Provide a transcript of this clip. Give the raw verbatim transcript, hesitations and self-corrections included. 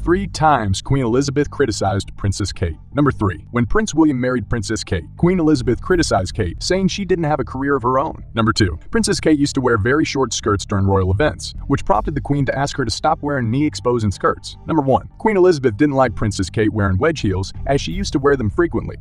Three times Queen Elizabeth criticized Princess Kate. Number three. When Prince William married Princess Kate, Queen Elizabeth criticized Kate, saying she didn't have a career of her own. Number two. Princess Kate used to wear very short skirts during royal events, which prompted the Queen to ask her to stop wearing knee-exposing skirts. Number one. Queen Elizabeth didn't like Princess Kate wearing wedge heels, as she used to wear them frequently.